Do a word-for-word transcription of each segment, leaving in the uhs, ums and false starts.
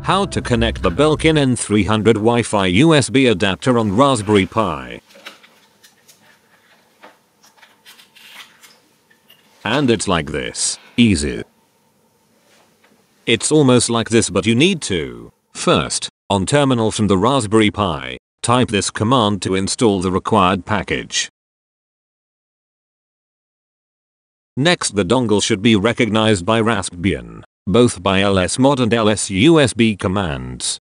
How to connect the Belkin N three hundred Wi-Fi U S B adapter on Raspberry Pi. And it's like this. Easy. It's almost like this, but you need to. First, on terminal from the Raspberry Pi, type this command to install the required package. Next, the dongle should be recognized by raspbian, both by lsmod and lsusb commands.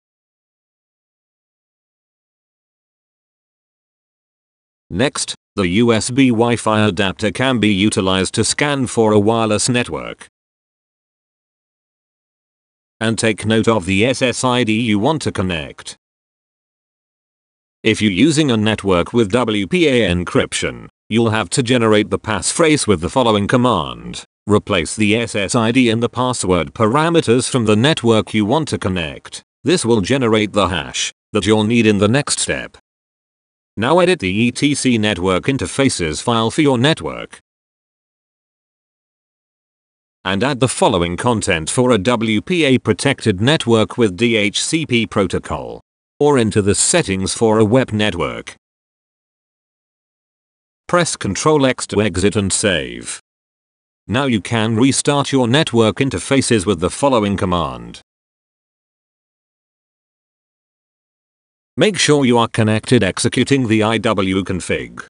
Next, the U S B Wi-Fi adapter can be utilized to scan for a wireless network. And take note of the S S I D you want to connect. If you're using a network with W P A encryption, you'll have to generate the passphrase with the following command. Replace the S S I D and the password parameters from the network you want to connect. This will generate the hash that you'll need in the next step. Now edit the E T C network interfaces file for your network. And add the following content for a W P A protected network with D H C P protocol. Or into the settings for a web network. Press control X to exit and save. Now you can restart your network interfaces with the following command. Make sure you are connected executing the iwconfig.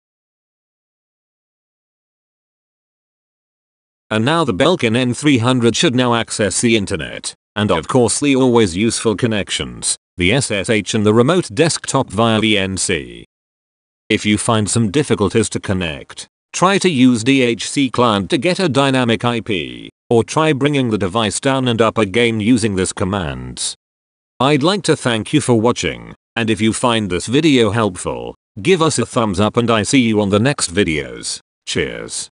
And now the Belkin N three hundred should now access the internet, and of course the always useful connections, the S S H and the remote desktop via V N C. If you find some difficulties to connect, try to use D H C client to get a dynamic I P, or try bringing the device down and up again using this commands. I'd like to thank you for watching, and if you find this video helpful, give us a thumbs up and I see you on the next videos. Cheers.